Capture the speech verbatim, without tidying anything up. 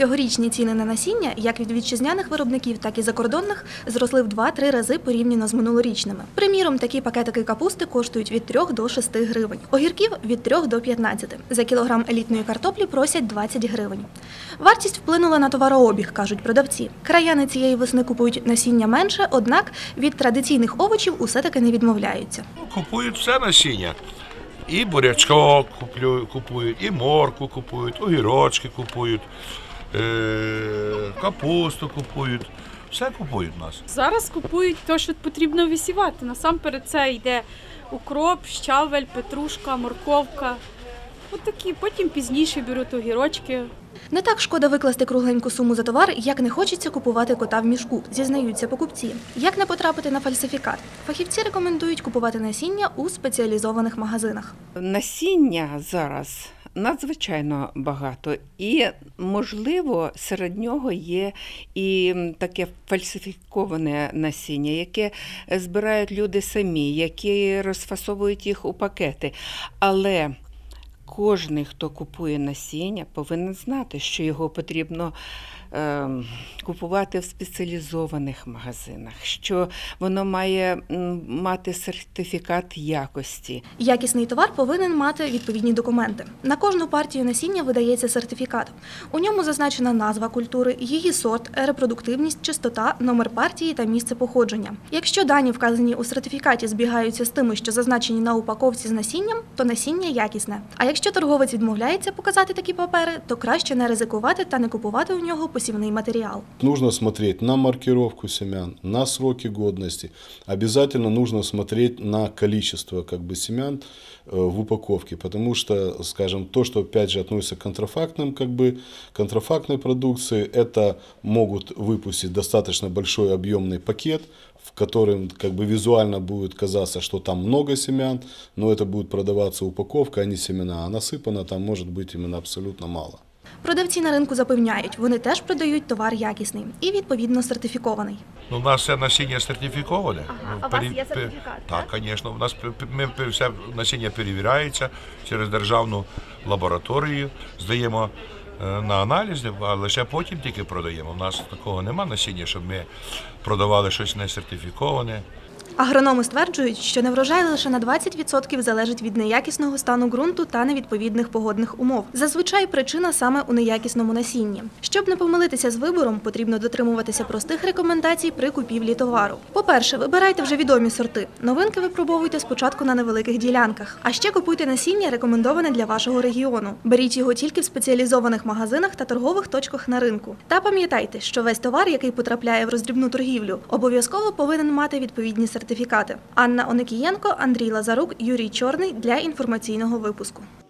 Цьогорічні ціни на насіння, як від вітчизняних виробників, так і закордонних, зросли в два-три рази порівняно з минулорічними. Приміром, такі пакетики капусти коштують від трьох до шести гривень, огірків – від трьох до п'ятнадцяти. За кілограм елітної картоплі просять двадцять гривень. Вартість вплинула на товарообіг, кажуть продавці. Краяни цієї весни купують насіння менше, однак від традиційних овочів усе-таки не відмовляються. Купують все насіння. І бурячок купують, і моркву купують, огірочки купують, капусту купують. Все купують у нас. Зараз купують те, що потрібно висівати. Насамперед це йде укроп, щавель, петрушка, морковка. От такі. Потім пізніше беруть огірочки. Не так шкода викласти кругленьку суму за товар, як не хочеться купувати кота в мішку, зізнаються покупці. Як не потрапити на фальсифікат? Фахівці рекомендують купувати насіння у спеціалізованих магазинах. Насіння зараз надзвичайно багато і, можливо, серед нього є і таке фальсифіковане насіння, яке збирають люди самі, які розфасовують їх у пакети. Але кожен, хто купує насіння, повинен знати, що його потрібно е, купувати в спеціалізованих магазинах, що воно має мати сертифікат якості. Якісний товар повинен мати відповідні документи. На кожну партію насіння видається сертифікат. У ньому зазначена назва культури, її сорт, репродуктивність, чистота, номер партії та місце походження. Якщо дані, вказані у сертифікаті, збігаються з тими, що зазначені на упаковці з насінням, то насіння якісне. А якщо торговець відмовляється показати такі папери, то краще не ризикувати та не купувати у нього посівний матеріал. Нужно смотреть на маркировку семян, на сроки годности. Обязательно нужно смотреть на количество как бы, семян в упаковке, потому что, скажем, то, что опять же относится к контрафактным, как бы, контрафактной продукции, это могут выпустить достаточно большой объемный пакет, в котором как бы визуально будет казаться, что там много семян, но это будет продаваться упаковка, а не семена, а насыпано там может быть именно абсолютно мало. Продавці на ринку запевняють, вони теж продають товар якісний і, відповідно, сертифікований. Ну, у нас все насіння сертифіковане. Ага, а у вас є сертифікат? Так, звісно. У нас ми, все насіння перевіряється через державну лабораторію, здаємо на аналізи, а лише потім тільки продаємо. У нас такого немає насіння, щоб ми продавали щось не сертифіковане. Агрономи стверджують, що неврожай лише на двадцять відсотків залежить від неякісного стану ґрунту та невідповідних погодних умов. Зазвичай причина саме у неякісному насінні. Щоб не помилитися з вибором, потрібно дотримуватися простих рекомендацій при купівлі товару. По-перше, вибирайте вже відомі сорти. Новинки випробовуйте спочатку на невеликих ділянках. А ще купуйте насіння, рекомендоване для вашого регіону. Беріть його тільки в спеціалізованих магазинах та торгових точках на ринку. Та пам'ятайте, що весь товар, який потрапляє в роздрібну торгівлю, обов'язково повинен мати відповідні сертифікати. Анна Оникієнко, Андрій Лазарук, Юрій Чорний для інформаційного випуску.